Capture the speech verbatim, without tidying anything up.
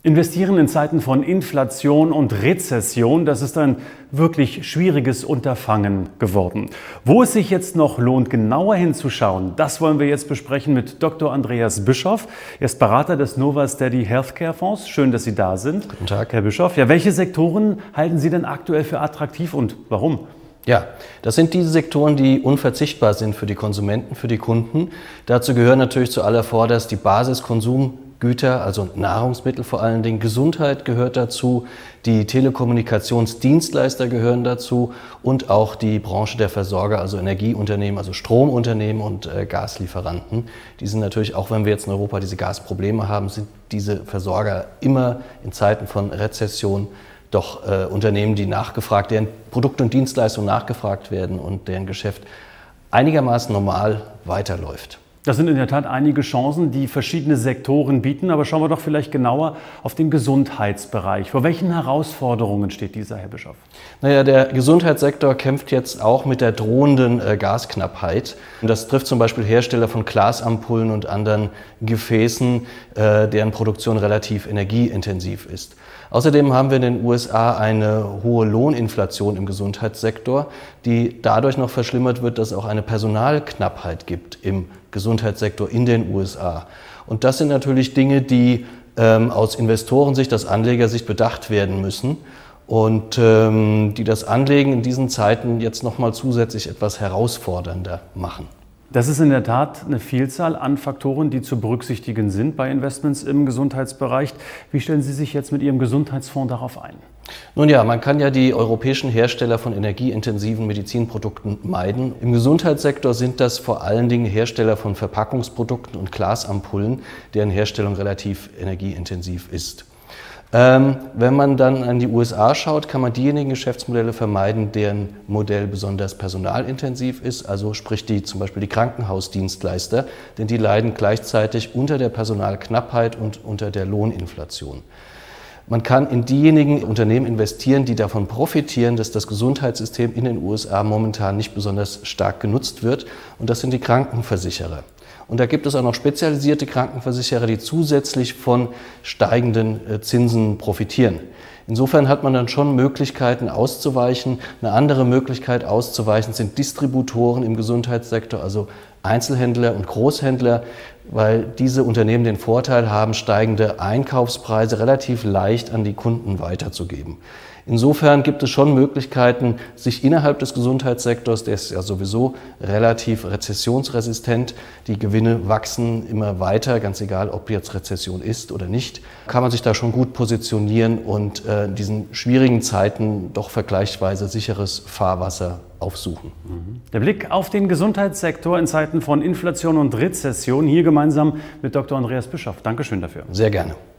Investieren in Zeiten von Inflation und Rezession, das ist ein wirklich schwieriges Unterfangen geworden. Wo es sich jetzt noch lohnt, genauer hinzuschauen, das wollen wir jetzt besprechen mit Doktor Andreas Bischoff. Er ist Berater des Nova Steady Healthcare Fonds. Schön, dass Sie da sind. Guten Tag, Herr Bischoff. Ja, welche Sektoren halten Sie denn aktuell für attraktiv und warum? Ja, das sind diese Sektoren, die unverzichtbar sind für die Konsumenten, für die Kunden. Dazu gehören natürlich zuallervorderst die Basiskonsumgüter, also Nahrungsmittel vor allen Dingen. Gesundheit gehört dazu, die Telekommunikationsdienstleister gehören dazu und auch die Branche der Versorger, also Energieunternehmen, also Stromunternehmen und äh, Gaslieferanten. Die sind natürlich, auch wenn wir jetzt in Europa diese Gasprobleme haben, sind diese Versorger immer in Zeiten von Rezession doch äh, Unternehmen, die nachgefragt, deren Produkte und Dienstleistungen nachgefragt werden und deren Geschäft einigermaßen normal weiterläuft. Das sind in der Tat einige Chancen, die verschiedene Sektoren bieten. Aber schauen wir doch vielleicht genauer auf den Gesundheitsbereich. Vor welchen Herausforderungen steht dieser, Herr Bischoff? Naja, der Gesundheitssektor kämpft jetzt auch mit der drohenden äh, Gasknappheit. Und das trifft zum Beispiel Hersteller von Glasampullen und anderen Gefäßen, äh, deren Produktion relativ energieintensiv ist. Außerdem haben wir in den U S A eine hohe Lohninflation im Gesundheitssektor, die dadurch noch verschlimmert wird, dass es auch eine Personalknappheit gibt im Gesundheitssektor in den U S A. Und das sind natürlich Dinge, die ähm, aus Investorensicht, aus Anlegersicht bedacht werden müssen und ähm, die das Anlegen in diesen Zeiten jetzt nochmal zusätzlich etwas herausfordernder machen. Das ist in der Tat eine Vielzahl an Faktoren, die zu berücksichtigen sind bei Investments im Gesundheitsbereich. Wie stellen Sie sich jetzt mit Ihrem Gesundheitsfonds darauf ein? Nun ja, man kann ja die europäischen Hersteller von energieintensiven Medizinprodukten meiden. Im Gesundheitssektor sind das vor allen Dingen Hersteller von Verpackungsprodukten und Glasampullen, deren Herstellung relativ energieintensiv ist. Ähm, wenn man dann an die U S A schaut, kann man diejenigen Geschäftsmodelle vermeiden, deren Modell besonders personalintensiv ist, also sprich die, zum Beispiel die Krankenhausdienstleister, denn die leiden gleichzeitig unter der Personalknappheit und unter der Lohninflation. Man kann in diejenigen Unternehmen investieren, die davon profitieren, dass das Gesundheitssystem in den U S A momentan nicht besonders stark genutzt wird, und das sind die Krankenversicherer. Und da gibt es auch noch spezialisierte Krankenversicherer, die zusätzlich von steigenden Zinsen profitieren. Insofern hat man dann schon Möglichkeiten auszuweichen. Eine andere Möglichkeit auszuweichen sind Distributoren im Gesundheitssektor, also Einzelhändler und Großhändler, weil diese Unternehmen den Vorteil haben, steigende Einkaufspreise relativ leicht an die Kunden weiterzugeben. Insofern gibt es schon Möglichkeiten, sich innerhalb des Gesundheitssektors, der ist ja sowieso relativ rezessionsresistent, die Gewinne wachsen immer weiter, ganz egal, ob jetzt Rezession ist oder nicht, kann man sich da schon gut positionieren und äh, in diesen schwierigen Zeiten doch vergleichsweise sicheres Fahrwasser aufsuchen. Der Blick auf den Gesundheitssektor in Zeiten von Inflation und Rezession, hier gemeinsam mit Doktor Andreas Bischoff. Dankeschön dafür. Sehr gerne.